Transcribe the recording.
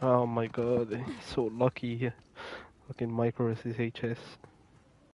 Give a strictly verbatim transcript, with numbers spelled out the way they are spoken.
Oh my god, so lucky. Fucking micro S S H S.